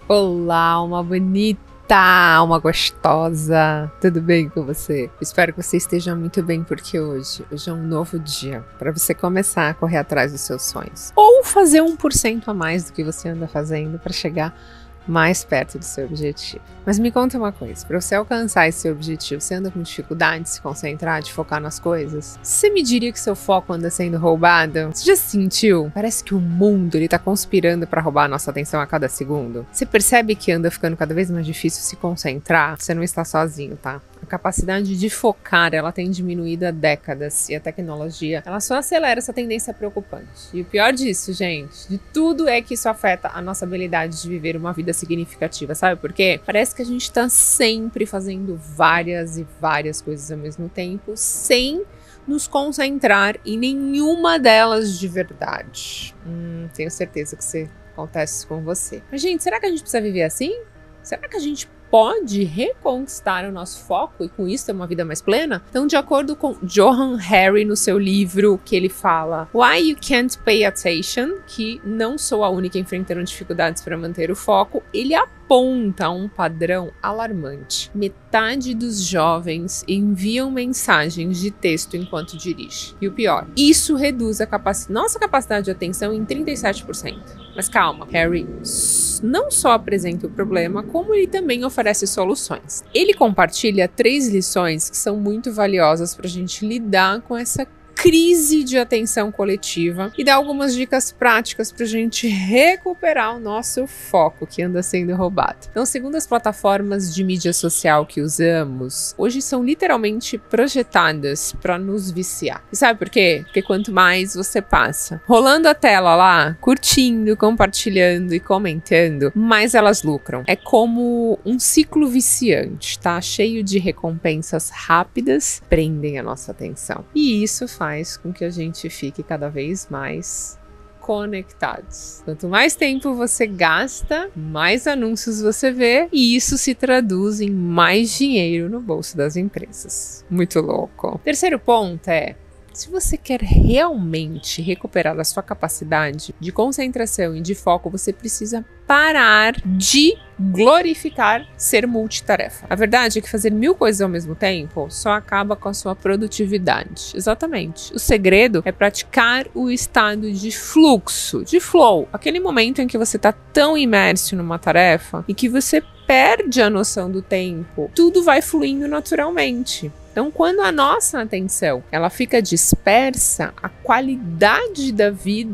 Olá, alma bonita, alma gostosa, tudo bem com você? Espero que você esteja muito bem, porque hoje é um novo dia para você começar a correr atrás dos seus sonhos. Ou fazer 1% a mais do que você anda fazendo para chegar mais perto do seu objetivo. Mas me conta uma coisa, para você alcançar esse objetivo, você anda com dificuldade de se concentrar, de focar nas coisas? Você me diria que seu foco anda sendo roubado? Você já se sentiu? Parece que o mundo tá conspirando para roubar a nossa atenção a cada segundo. Você percebe que anda ficando cada vez mais difícil se concentrar? Você não está sozinho, tá? A capacidade de focar, ela tem diminuído há décadas, e a tecnologia, ela só acelera essa tendência preocupante. E o pior disso, gente, de tudo é que isso afeta a nossa habilidade de viver uma vida significativa, sabe por quê? Parece que a gente tá sempre fazendo várias e várias coisas ao mesmo tempo, sem nos concentrar em nenhuma delas de verdade. Tenho certeza que isso acontece com você. Mas, gente, será que a gente precisa viver assim? Será que a gente pode reconquistar o nosso foco e com isso ter uma vida mais plena? Então, de acordo com Johann Hari, no seu livro, que ele fala Why You Can't Pay Attention, que não sou a única enfrentando dificuldades para manter o foco, ele aponta um padrão alarmante. Metade dos jovens enviam mensagens de texto enquanto dirige. E o pior, isso reduz a nossa capacidade de atenção em 37%. Mas calma, Hari não só apresenta o problema, como ele também oferece soluções. Ele compartilha 3 lições que são muito valiosas para a gente lidar com essa crise de atenção coletiva e dá algumas dicas práticas para a gente recuperar o nosso foco que anda sendo roubado. Então, segundo as plataformas de mídia social que usamos, hoje são literalmente projetadas para nos viciar. E sabe por quê? Porque quanto mais você passa rolando a tela lá, curtindo, compartilhando e comentando, mais elas lucram. É como um ciclo viciante, tá? Cheio de recompensas rápidas, prendem a nossa atenção. E isso faz com que a gente fique cada vez mais conectados. Quanto mais tempo você gasta, mais anúncios você vê, e isso se traduz em mais dinheiro no bolso das empresas. Muito louco. Terceiro ponto é: se você quer realmente recuperar a sua capacidade de concentração e de foco, você precisa parar de glorificar ser multitarefa. A verdade é que fazer 1000 coisas ao mesmo tempo só acaba com a sua produtividade. Exatamente. O segredo é praticar o estado de fluxo, de flow. Aquele momento em que você está tão imerso numa tarefa e que você perde a noção do tempo. Tudo vai fluindo naturalmente. Então, quando a nossa atenção ela fica dispersa, a qualidade da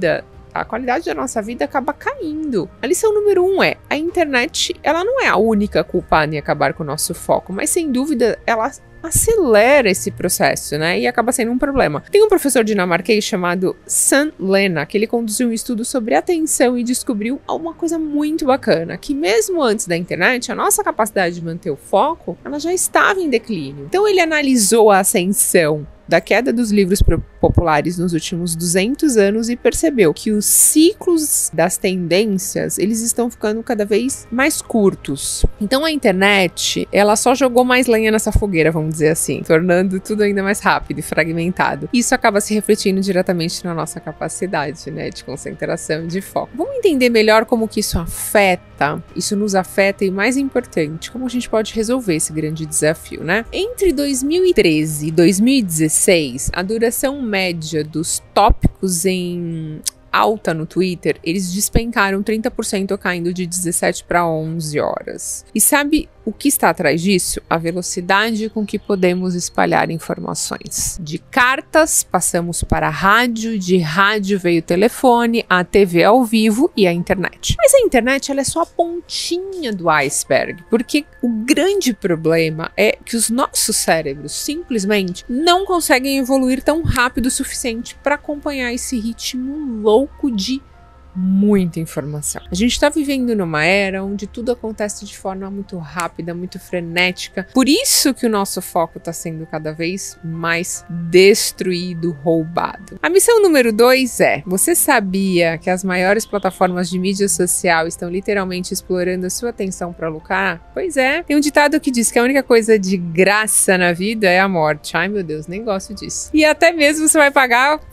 nossa vida acaba caindo. A lição número 1 é: a internet, ela não é a única culpada em acabar com o nosso foco, mas sem dúvida ela acelera esse processo, né? E acaba sendo um problema. Tem um professor dinamarquês chamado Sam Lena, que ele conduziu um estudo sobre atenção e descobriu uma coisa muito bacana, que mesmo antes da internet, a nossa capacidade de manter o foco, ela já estava em declínio. Então ele analisou a ascensão da queda dos livros populares nos últimos 200 anos e percebeu que os ciclos das tendências, eles estão ficando cada vez mais curtos. Então a internet, ela só jogou mais lenha nessa fogueira, vamos dizer assim, tornando tudo ainda mais rápido e fragmentado. Isso acaba se refletindo diretamente na nossa capacidade, né, de concentração e de foco. Vamos entender melhor como que isso nos afeta e, mais importante, como a gente pode resolver esse grande desafio, né? Entre 2013 e 2016, a duração média dos tópicos em alta no Twitter, eles despencaram 30%, caindo de 17 para 11 horas. E sabe o que está atrás disso? A velocidade com que podemos espalhar informações. De cartas, passamos para rádio, de rádio veio o telefone, a TV ao vivo e a internet. Mas a internet, ela é só a pontinha do iceberg, porque o grande problema é que os nossos cérebros simplesmente não conseguem evoluir tão rápido o suficiente para acompanhar esse ritmo louco de muita informação. A gente está vivendo numa era onde tudo acontece de forma muito rápida, muito frenética. Por isso que o nosso foco está sendo cada vez mais destruído, roubado. A missão número 2 é: você sabia que as maiores plataformas de mídia social estão literalmente explorando a sua atenção para lucrar? Pois é. Tem um ditado que diz que a única coisa de graça na vida é a morte. Ai, meu Deus, nem gosto disso. E até mesmo você vai pagar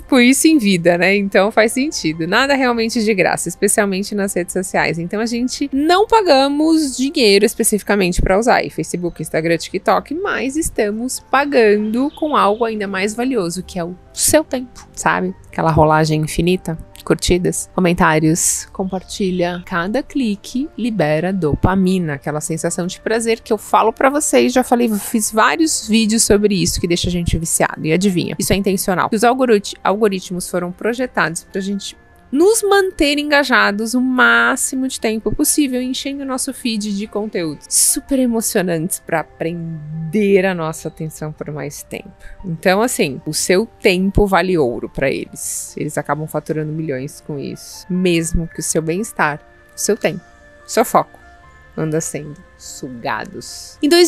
com isso em vida, né? Então faz sentido. Nada realmente de graça, especialmente nas redes sociais. Então a gente não pagamos dinheiro especificamente para usar aí Facebook, Instagram, TikTok, mas estamos pagando com algo ainda mais valioso, que é o seu tempo, sabe? Aquela rolagem infinita. Curtidas, comentários, compartilha. Cada clique libera dopamina, aquela sensação de prazer que eu falo pra vocês. Já falei, fiz vários vídeos sobre isso que deixa a gente viciado. E adivinha, isso é intencional. Os algoritmos foram projetados pra gente nos manter engajados o máximo de tempo possível, enchendo o nosso feed de conteúdos super emocionantes para prender a nossa atenção por mais tempo. Então, assim, o seu tempo vale ouro para eles. Eles acabam faturando milhões com isso, mesmo que o seu bem-estar, o seu tempo, o seu foco anda sendo sugados. Em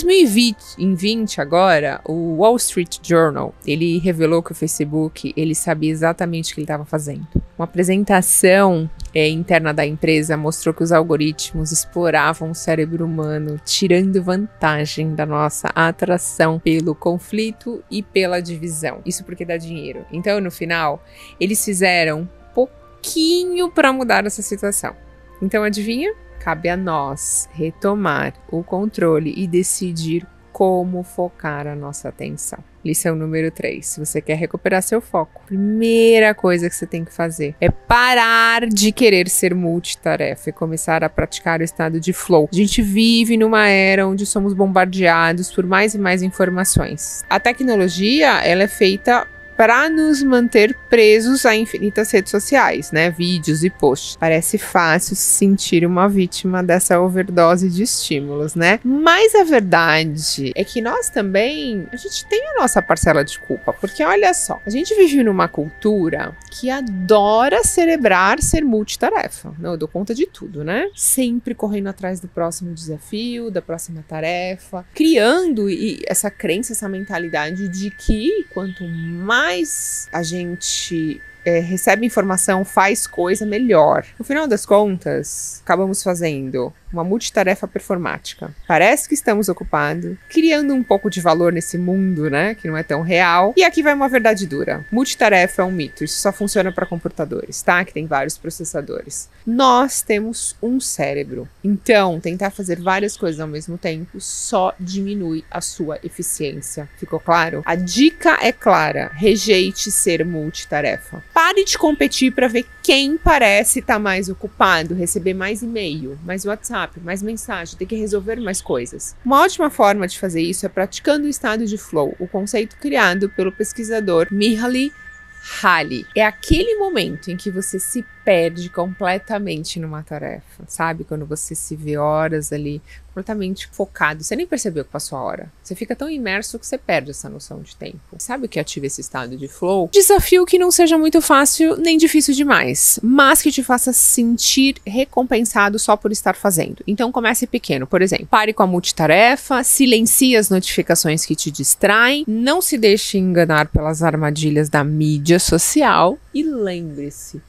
2020 agora, o Wall Street Journal, ele revelou que o Facebook, ele sabia exatamente o que ele estava fazendo. Uma apresentação interna da empresa mostrou que os algoritmos exploravam o cérebro humano, tirando vantagem da nossa atração pelo conflito e pela divisão. Isso porque dá dinheiro. Então, no final, eles fizeram um pouquinho para mudar essa situação. Então, adivinha? Cabe a nós retomar o controle e decidir como focar a nossa atenção. Lição número 3. Se você quer recuperar seu foco, a primeira coisa que você tem que fazer é parar de querer ser multitarefa e começar a praticar o estado de flow. A gente vive numa era onde somos bombardeados por mais e mais informações. A tecnologia, ela é feita para nos manter presos a infinitas redes sociais, né? Vídeos e posts. Parece fácil se sentir uma vítima dessa overdose de estímulos, né? Mas a verdade é que nós também, a gente tem a nossa parcela de culpa, porque olha só, a gente vive numa cultura que adora celebrar ser multitarefa. Não, eu dou conta de tudo, né? Sempre correndo atrás do próximo desafio, da próxima tarefa, criando essa crença, essa mentalidade de que quanto mais a gente recebe informação, faz coisa melhor. No final das contas, acabamos fazendo uma multitarefa performática. Parece que estamos ocupados, criando um pouco de valor nesse mundo, né, que não é tão real. E aqui vai uma verdade dura. Multitarefa é um mito, isso só funciona para computadores, tá? Que tem vários processadores. Nós temos um cérebro, então tentar fazer várias coisas ao mesmo tempo só diminui a sua eficiência. Ficou claro? A dica é clara, rejeite ser multitarefa. Pare de competir para ver quem parece estar mais ocupado, receber mais e-mail, mais WhatsApp, mais mensagem, ter que resolver mais coisas. Uma ótima forma de fazer isso é praticando o estado de flow, o conceito criado pelo pesquisador Mihaly Csikszentmihalyi. É aquele momento em que você se perde completamente numa tarefa, sabe? Quando você se vê horas ali completamente focado, você nem percebeu que passou a hora. Você fica tão imerso que você perde essa noção de tempo. Sabe o que ativa esse estado de flow? Desafio que não seja muito fácil nem difícil demais, mas que te faça sentir recompensado só por estar fazendo. Então comece pequeno, por exemplo, pare com a multitarefa, silencie as notificações que te distraem, não se deixe enganar pelas armadilhas da mídia social e lembre-se,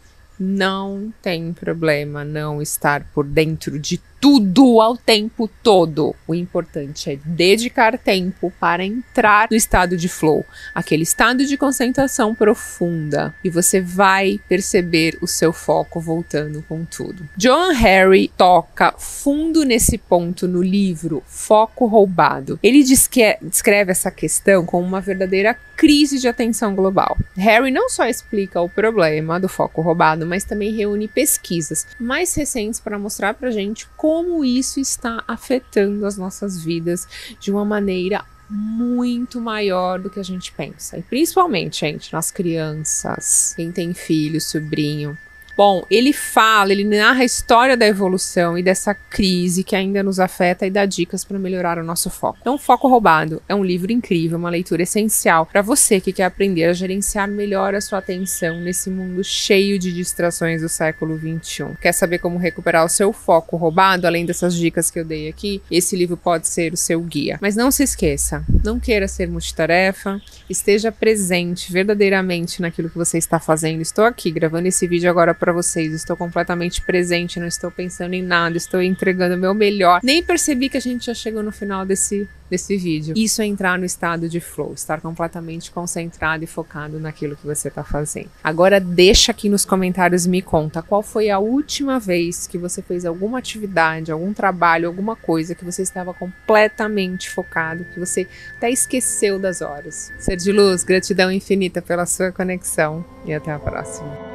não tem problema não estar por dentro de tudo ao tempo todo. O importante é dedicar tempo para entrar no estado de flow, aquele estado de concentração profunda, e você vai perceber o seu foco voltando com tudo. John Harry toca fundo nesse ponto no livro Foco Roubado. Ele descreve essa questão como uma verdadeira crise de atenção global. Harry não só explica o problema do foco roubado, mas também reúne pesquisas mais recentes para mostrar pra gente como isso está afetando as nossas vidas de uma maneira muito maior do que a gente pensa. E principalmente, gente, nas crianças, quem tem filho, sobrinho. Bom, ele narra a história da evolução e dessa crise que ainda nos afeta e dá dicas para melhorar o nosso foco. Então, Foco Roubado é um livro incrível, uma leitura essencial para você que quer aprender a gerenciar melhor a sua atenção nesse mundo cheio de distrações do século XXI. Quer saber como recuperar o seu foco roubado? Além dessas dicas que eu dei aqui, esse livro pode ser o seu guia. Mas não se esqueça, não queira ser multitarefa, esteja presente verdadeiramente naquilo que você está fazendo. Estou aqui gravando esse vídeo agora para vocês, estou completamente presente, não estou pensando em nada, estou entregando o meu melhor. Nem percebi que a gente já chegou no final desse desse vídeo. Isso é entrar no estado de flow, estar completamente concentrado e focado naquilo que você está fazendo. Agora deixa aqui nos comentários e me conta qual foi a última vez que você fez alguma atividade, algum trabalho, alguma coisa que você estava completamente focado, que você até esqueceu das horas. Ser de luz, gratidão infinita pela sua conexão e até a próxima.